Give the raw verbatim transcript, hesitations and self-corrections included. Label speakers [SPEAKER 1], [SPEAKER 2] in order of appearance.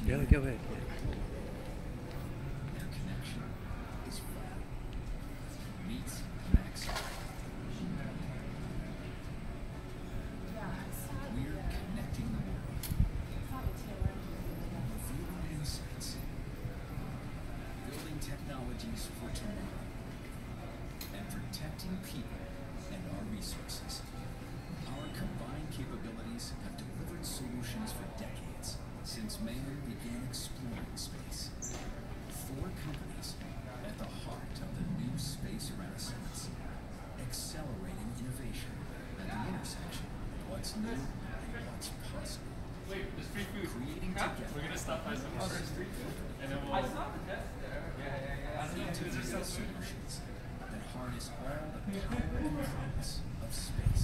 [SPEAKER 1] Yeah, go ahead.
[SPEAKER 2] Their connection is vital. Meet Maxar. We're connecting the world. Revealing insights. Building technologies for tomorrow. And protecting people and our resources. Our combined capabilities have delivered solutions for decades, since man began exploring space. Four companies at the heart of the new space renaissance, accelerating innovation at the intersection of what's new and what's possible.
[SPEAKER 3] Wait, there's free food.
[SPEAKER 2] Creating
[SPEAKER 3] Huh?
[SPEAKER 2] together.
[SPEAKER 3] We're gonna stop by some more street food, and then we'll. I saw the test there. Yeah, yeah, yeah.
[SPEAKER 2] Integrated solutions that harness all the power and promise of space.